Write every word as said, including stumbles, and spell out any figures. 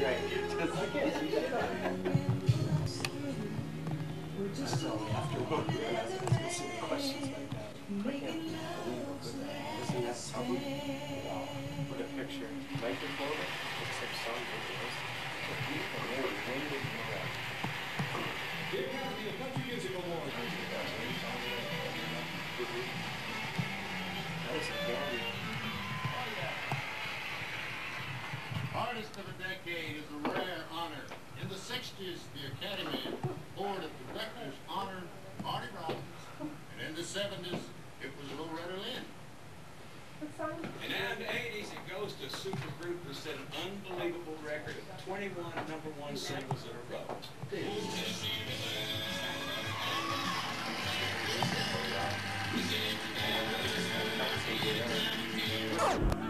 right here. Just I can't see shit on This is only after one. We'll see the questions like that. I can't believe isn't that something? Wow. Look at picture. Michael Florida. Looks like some videos. Beautiful. When did you know that? The Academy of Country Music Awards. That is a candy. Artist of the Decade is a rare honor. In the sixties, the Academy Board of Directors honored Marty Robbins. And in the seventies, it was Loretta Lynn. And now in the eighties, it goes to a supergroup who set an unbelievable record of twenty-one number one singles in a row.